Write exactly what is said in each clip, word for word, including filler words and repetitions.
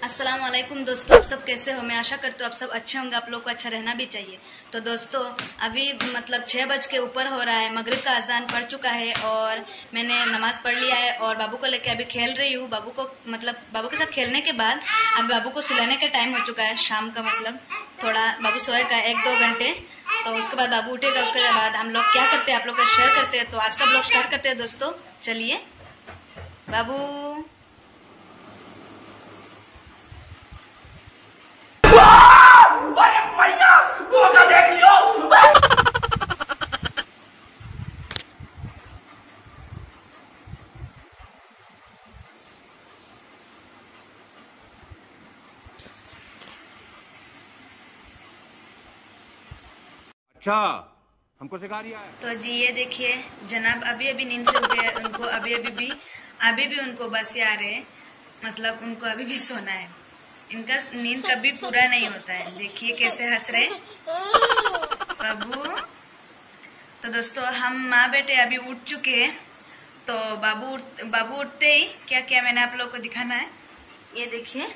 अस्सलाम वालेकुम दोस्तों, आप सब कैसे हो? मैं आशा करती हूँ आप सब अच्छे होंगे। आप लोग को अच्छा रहना भी चाहिए। तो दोस्तों अभी मतलब छह बज के ऊपर हो रहा है, मगरिब का अजान पड़ चुका है और मैंने नमाज पढ़ लिया है और बाबू को लेके अभी खेल रही हूँ। बाबू को मतलब बाबू के साथ खेलने के बाद अब बाबू को सुलाने का टाइम हो चुका है, शाम का मतलब थोड़ा बाबू सोएगा एक दो घंटे, तो उसके बाद बाबू उठेगा। उसके बाद हम लोग क्या करते हैं आप लोग का शेयर करते हैं। तो आज का ब्लॉग स्टार्ट करते हैं दोस्तों, चलिए। बाबू देख लियो। अच्छा हमको सिखा रिया है। तो जी ये देखिए जनाब अभी अभी नींद से उठे हैं। उनको अभी अभी भी अभी भी उनको बस आ रहे हैं, मतलब उनको अभी भी सोना है। इनका नींद कभी पूरा नहीं होता है। देखिए कैसे हंस रहे बाबू। तो दोस्तों हम माँ बेटे अभी उठ चुके हैं। तो बाबू उठ बाबू उठते ही क्या क्या मैंने आप लोगों को दिखाना है। ये देखिए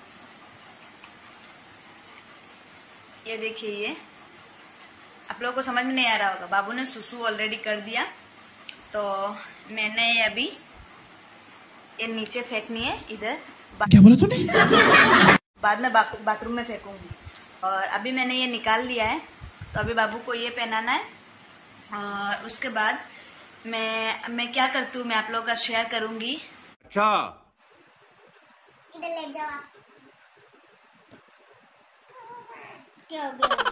ये देखिए ये आप लोगों को समझ में नहीं आ रहा होगा, बाबू ने सुसु ऑलरेडी कर दिया। तो मैंने अभी ये नीचे फेंकनी है, इधर क्या बोला तूने? बाद में बाथरूम में फेंकूंगी। और अभी मैंने ये निकाल लिया है। तो अभी बाबू को ये पहनाना है और उसके बाद मैं मैं क्या करती हूँ मैं आप लोगों का शेयर करूंगी। अच्छा इधर लेट जाओ आप। क्या हो गया?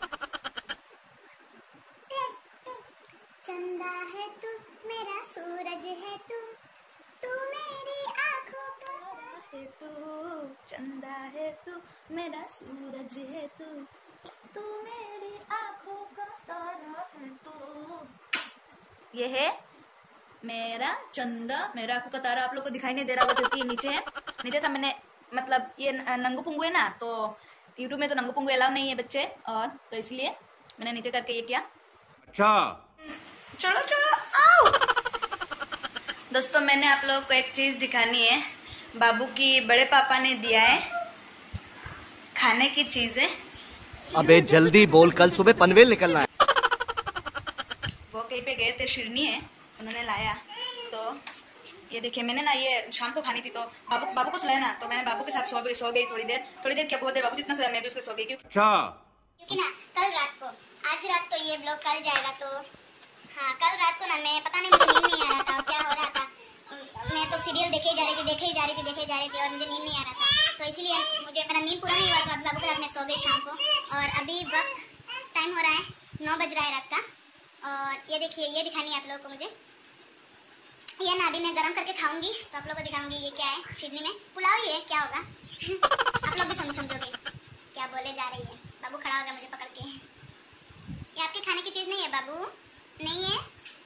चंदा है तू मेरा सूरज है तू तू मेरी आंखों का है तू, चंदा है तू मेरा सूरज है तू तू मेरी आंखों का तारा है तू। ये है मेरा चंदा, मेरा आंखों का तारा। आप लोग को दिखाई नहीं दे रहा होगा क्योंकि ये नीचे है। नीचे था मैंने मतलब ये नंगू पुंगू है ना, तो यूट्यूब में तो नंगू पुंगू अलाउ नहीं है बच्चे, और तो इसलिए मैंने नीचे करके ये किया। अच्छा चलो चलो आओ। दोस्तों मैंने आप लोगों को एक चीज दिखानी है। बाबू की बड़े पापा ने दिया है खाने की चीजें। अबे जल्दी बोल, कल सुबह पनवेल निकलना है। वो कहीं पे गए थे, शिरनी है, उन्होंने लाया। तो ये देखिए मैंने ना ये शाम को खानी थी, तो बाबू बाबू को सुलाया ना, तो मैंने बाबू के साथ सो गई सो गई थोड़ी देर थोड़ी देर क्या बहुत देर बाबू जितना सोया मैं भी उसके सो गई। क्योंकि अच्छा क्योंकि ना कल रात को आज रात तो ये ब्लॉग कल जाएगा, तो हाँ कल रात को ना मैं पता नहीं मुझे नींद नहीं आ रहा था, क्या हो रहा था। मैं तो सीरियल देखे ही जा रही थी देखे ही जा रही थी देखे ही जा रही थी और मुझे नींद नहीं आ रहा था। तो इसलिए मुझे मेरा नींद पूरा नहीं हुआ, तो बाबू के रात में सो गई शाम को। और अभी वक्त टाइम हो रहा है नौ बज रहा है रात का। और ये देखिए ये दिखानी है आप लोगों को मुझे। ये ना अभी मैं गर्म करके खाऊंगी, तो आप लोगों को दिखाऊंगी ये क्या है। शिरनी में पुलाव ही है, क्या होगा आप लोग भी समझ समझोगे क्या बोले जा रही है। बाबू खड़ा होगा मुझे पकड़ के। ये आपके खाने की चीज नहीं है बाबू, नहीं है।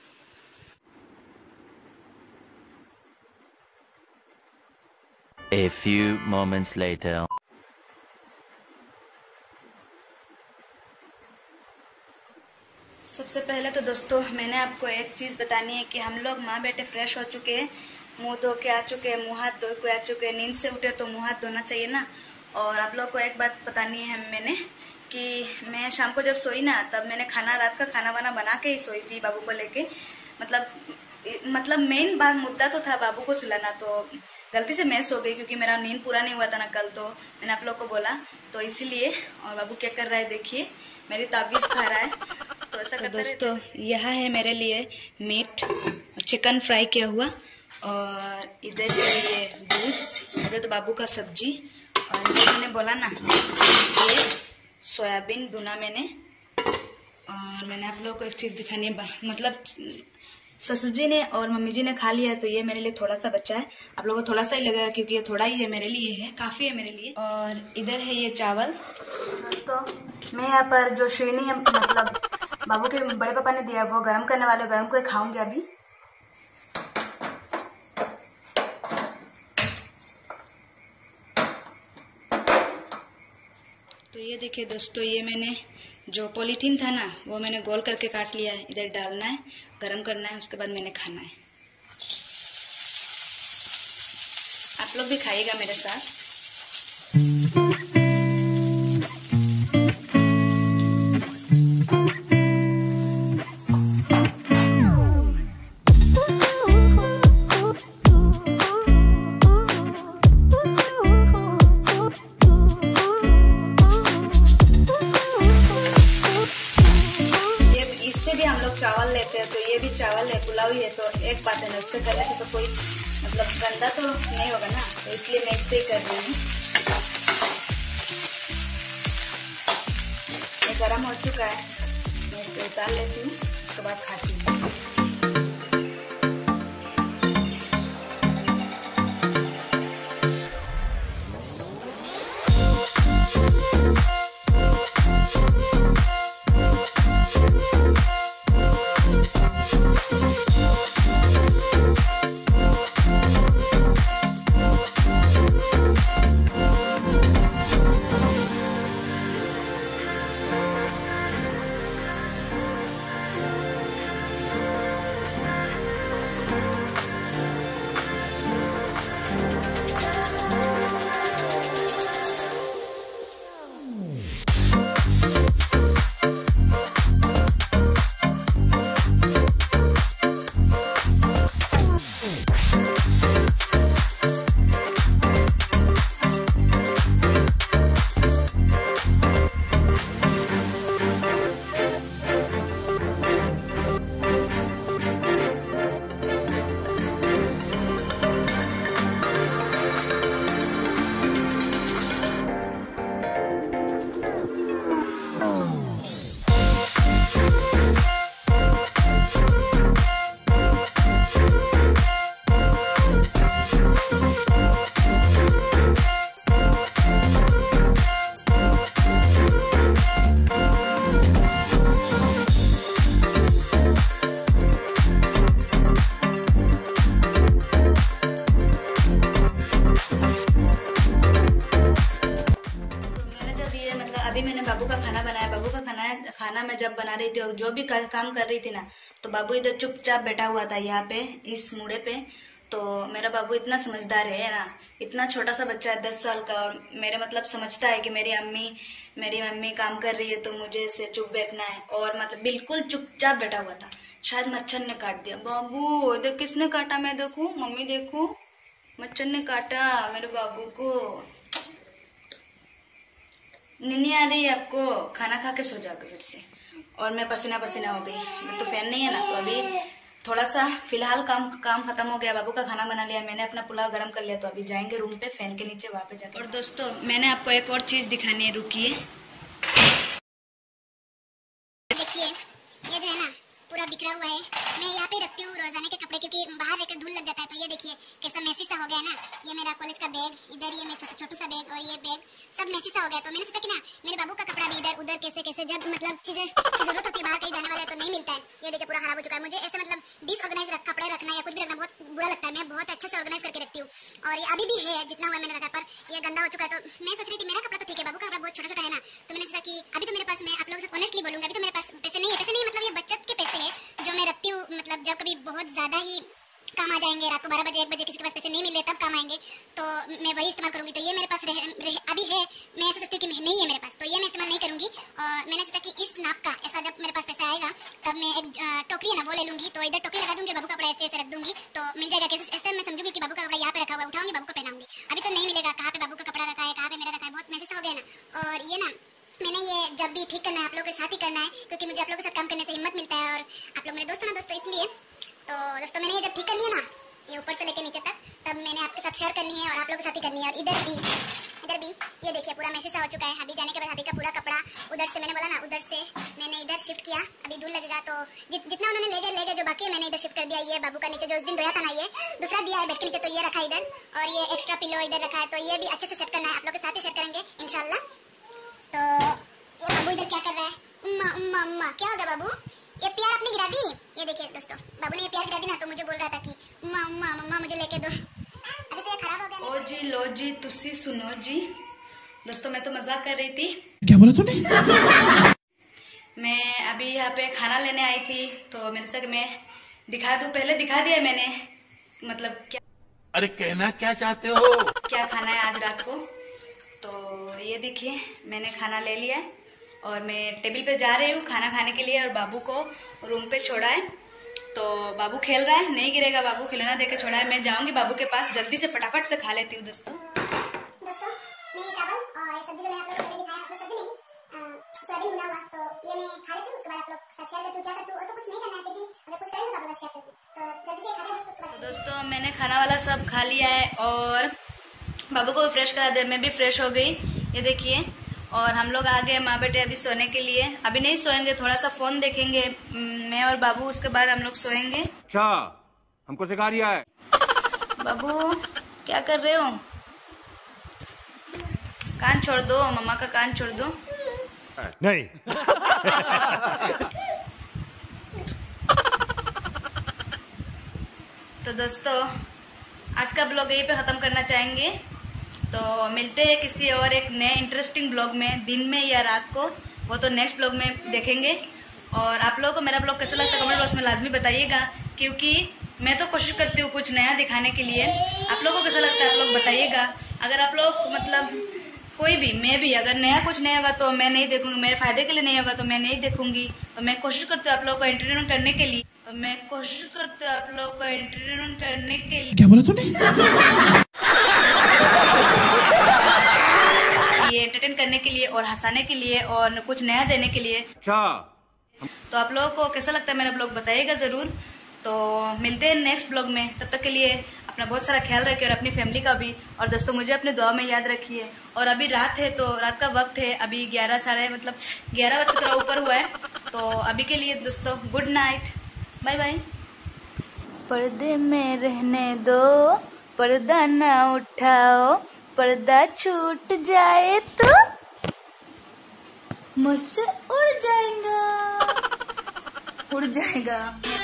A few moments later. सबसे पहले तो दोस्तों मैंने आपको एक चीज बतानी है कि हम लोग माँ बेटे फ्रेश हो चुके हैं, मुंह धो के आ चुके हैं, मुंह हाथ धो के आ चुके हैं। नींद से उठे तो मुंह हाथ धोना चाहिए ना। और आप लोग को एक बात बतानी है मैंने कि मैं शाम को जब सोई ना, तब मैंने खाना रात का खाना वाना बना के ही सोई थी बाबू को लेके। मतलब मतलब मेन बात मुद्दा तो था बाबू को सुलाना, तो गलती से मैं सो गई क्योंकि मेरा नींद पूरा नहीं हुआ था ना कल, तो मैंने आप लोग को बोला तो इसीलिए। और बाबू क्या कर रहा है देखिए, मेरी ताबीज खा रहा है। तो ऐसा तो दोस्तों यहाँ है मेरे लिए मीट, चिकन फ्राई किया हुआ, और इधर है ये दूध, इधर तो बाबू का सब्जी, और मैंने बोला ना ये सोयाबीन भुना मैंने। और मैंने आप लोगों को एक चीज दिखानी है, मतलब ससुर जी ने और मम्मी जी ने खा लिया है, तो ये मेरे लिए थोड़ा सा बचा है। आप लोगों को थोड़ा सा ही लगेगा क्योंकि ये थोड़ा ही है, मेरे लिए है काफी है मेरे लिए। और इधर है ये चावल। दोस्तों मैं यहाँ पर जो श्रेणी है मतलब बाबू के बड़े पापा ने दिया वो गर्म करने वाले, गर्म को खाऊंगी अभी। तो ये देखिए दोस्तों, ये मैंने जो पॉलीथीन था ना वो मैंने गोल करके काट लिया है। इधर डालना है, गरम करना है, उसके बाद मैंने खाना है। आप लोग भी खाइएगा मेरे साथ। पुलाव ही है, तो एक बात है ना, उससे करने से तो कोई मतलब गंदा तो नहीं होगा ना, तो इसलिए मैं इससे ही कर रही हूँ। ये गरम हो चुका है, मैं इसको उतार लेती हूँ, उसके बाद खाती हूँ। अभी मैंने बाबू का खाना बनाया। बाबू का खाना खाना मैं जब बना रही थी और जो भी काम कर रही थी ना, तो बाबू इधर चुपचाप बैठा हुआ था यहाँ पे इस मुड़े पे। तो मेरा बाबू इतना समझदार है ना, इतना छोटा सा बच्चा है, दस साल का, मेरे मतलब समझता है कि मेरी अम्मी मेरी मम्मी काम कर रही है तो मुझे ऐसे चुप बैठना है, और मतलब बिल्कुल चुपचाप बैठा हुआ था। शायद मच्छर ने काट दिया। बाबू इधर किसने काटा? मैं देखूं, मम्मी देखूं, मच्छर ने काटा मेरे बाबू को। नींद आ रही है आपको? खाना खा के सो जाओगे फिर से। और मैं पसीना पसीना हो गई, मैं तो फैन नहीं है ना, तो अभी थोड़ा सा फिलहाल काम काम खत्म हो गया। बाबू का खाना बना लिया, मैंने अपना पुलाव गरम कर लिया, तो अभी जाएंगे रूम पे फैन के नीचे वहां पे जाकर। और दोस्तों मैंने आपको एक और चीज दिखानी है, रुकिए। देखिए ये जो है ना पूरा बिखरा हुआ है, मैं यहाँ पे रखती हूँ रोजाना के कपड़े, क्योंकि बाहर रहकर धूल लग जाता है। तो ये देखिए कैसा मैसी सा हो गया ना, ये मेरा कॉलेज का बैग, इधर ये मेरा छोटा छोटू सा बैग, और ये बैग सब मैसी सा हो गया। तो मैंने सोचा कि ना मेरे बाबू का कपड़ा भी इधर उधर कैसे कैसे, जब मतलब चीजें की जरूरत होती है, बाहर कहीं जाने वाला है तो नहीं मिलता है। ये देखिए पूरा खराब हो चुका है। मुझे ऐसे मतलब डिसऑर्गेनाइज रख कपड़े रखना या कुछ भी रखना बहुत बुरा लगता है। मैं बहुत अच्छे से ऑर्गेनाइज करके रखती हूँ, और ये अभी भी है जितना हुआ मैंने रखा, पर ये गंदा हो चुका है। तो मैं सोच रही थी मेरा कपड़ा तो ठीक है, बाबू का कपड़ा बहुत छोटा छोटा है ना, तो मैंने सोचा कि अभी तो मेरे पास, मैं आप लोगों से ऑनेस्टली बोलूंगा, अभी तो मेरे पास पैसे नहीं है। पैसे नहीं मतलब ये बचत के पैसे है जो मैं रखती हूँ, मतलब जब कभी बहुत ज्यादा ही काम आ जाएंगे, रात को बारह बजे एक बजे किसी के पास पैसे नहीं मिल रहे तब काम आएंगे, तो मैं वही इस्तेमाल करूंगी। तो ये मेरे पास रह, रह, अभी है, मैं ऐसा सोचती हूँ कि नहीं है मेरे पास, तो ये मैं इस्तेमाल नहीं करूंगी। और मैंने सोचा कि इस नाप का ऐसा जब मेरे पास पैसा आएगा तब मैं एक टोकरी है ना वो ले लूंगी, तो इधर टोकरी लगा दूंगी, बाबू का कपड़ा ऐसे ऐसे रख दूंगी, तो मिल जाएगा। कैसे ऐसे मैं समझूंगी कि बाबू का कपड़ा यहाँ पे रखा हुआ है, उठाऊंगी बाबू को पहनाऊंगी। अभी तो नहीं मिलेगा, कहाँ पे बाबू का कपड़ा रखा है, कहाँ पे मेरा रखा है, बहुत मैसेज हो गया ना। और ये ना मैंने ये जब भी ठीक करना है आप लोगों के साथ ही करना है, क्योंकि मुझे आप लोगों के साथ काम करने से हिम्मत मिलता है, और आप लोग मेरे दोस्त ना दोस्तों, इसलिए। तो दोस्तों मैंने ये जब ठीक कर लिया ना, ये ऊपर से लेके नीचे तक, तब मैंने आपके साथ शेयर करनी है और आप लोगों के साथ ही करनी है। और इधर भी इधर भी ये देखिए पूरा मैसेज सा हो चुका है। अभी जाने के बाद अभी का पूरा कपड़ा उधर से, मैंने बोला ना उधर से मैंने इधर शिफ्ट किया। अभी धूल लगेगा तो जि, जितना उन्होंने ले गए ले गए, जो बाकी है मैंने इधर शिफ्ट कर दिया। ये बाबू का नीचे जो उस दिन धोया था ना, ये दूसरा दिया है बेड के नीचे, तो ये रखा है इधर, और ये एक्स्ट्रा पिलो इधर रखा है। तो ये भी अच्छे से सेट करना है, आप लोग के साथ ही शेयर करेंगे इंशाल्लाह। तो ये बाबू इधर क्या कर रहा है? उम्मा उम्मा उम्मा, क्या होगा बाबू? ये प्यार अपनी गिरा दी। ये देखिए दोस्तों, बाबू ने ये प्यार गिरा दी ना, तो मुझे बोल रहा था कि उम्मा उम्मा मम्मा मुझे लेके दो। अभी तो ये खराब हो गया। ओ जी लो जी, तुसी सुनो जी। दोस्तों मैं तो मजाक कर रही थी। क्या बोला तूने? मैं अभी यहाँ पे खाना लेने आई थी, तो मेरे से मैं दिखा दूं, पहले दिखा दिया मैंने, मतलब क्या, अरे कहना क्या चाहते हो? क्या खाना है आज रात को। तो ये देखिए मैंने खाना ले लिया है, और मैं टेबल पे जा रही हूँ खाना खाने के लिए, और बाबू को रूम पे छोड़ा है। तो बाबू खेल रहा है, नहीं गिरेगा बाबू, खिलौना देके छोड़ा है। मैं जाऊंगी बाबू के पास, जल्दी से फटाफट से खा लेती हूँ। दोस्तों दोस्तों मैं ये चावल और सब्जी जो मैंने आप लोगों को दिखाया, आप लोग सब्जी नहीं सोयाबीन भुना हुआ, तो ये मैं खा लेती हूँ। उसके बाद आप लोग साथ शेयर करती हूँ क्या करती हूँ, और तो कुछ नहीं करना है, फिर भी अगर कुछ करेंगे तो आप लोग शेयर करती हूँ। तो दोस्तों मैंने खाना वाला सब खा लिया है और बाबू को भी फ्रेश करा दिया, मैं भी फ्रेश हो गई, ये देखिए। और हम लोग आ गए माँ बेटे अभी सोने के लिए। अभी नहीं सोएंगे, थोड़ा सा फोन देखेंगे मैं और बाबू, उसके बाद हम लोग सोएंगे। अच्छा, हमको सिखा रिया है। बाबू क्या कर रहे हो? कान छोड़ दो, मम्मा का कान छोड़ दो। नहीं। तो दोस्तों आज का ब्लॉग यहीं पे खत्म करना चाहेंगे। तो मिलते हैं किसी और एक नए इंटरेस्टिंग ब्लॉग में, दिन में या रात को, वो तो नेक्स्ट ब्लॉग में देखेंगे। और आप लोगों को मेरा ब्लॉग कैसा लगता है कमेंट बॉक्स में लाजमी बताइएगा, क्योंकि मैं तो कोशिश करती हूँ कुछ नया दिखाने के लिए। आप लोगों को कैसा लगता है आप लोग बताइएगा। अगर आप लोग मतलब कोई भी, मैं भी अगर नया कुछ नहीं होगा तो मैं नहीं देखूंगी, मेरे फायदे के लिए नहीं होगा तो मैं नहीं देखूंगी। तो मैं कोशिश करती हूँ आप लोगों को एंटरटेनमेंट करने के लिए तो मैं कोशिश करती हूँ आप लोगों को एंटरटेनमेंट करने के लिए क्या बोला तूने? ये एंटरटेन करने के लिए और हंसाने के लिए और कुछ नया देने के लिए। अच्छा, तो आप लोगों को कैसा लगता है मेरा ब्लॉग बताइएगा जरूर। तो मिलते हैं नेक्स्ट ब्लॉग में, तब तक के लिए अपना बहुत सारा ख्याल रखिए और अपनी फैमिली का भी। और दोस्तों मुझे अपने दुआ में याद रखिए। और अभी रात है, तो रात का वक्त है, अभी ग्यारह साढ़े मतलब ग्यारह बजे थोड़ा ऊपर हुआ है। तो अभी के लिए दोस्तों गुड नाइट, बाय बाय। पर्दे में रहने दो, पर्दा ना उठाओ, पर्दा छूट जाए तो मच्छर उड़ जाएगा, उड़ जाएगा।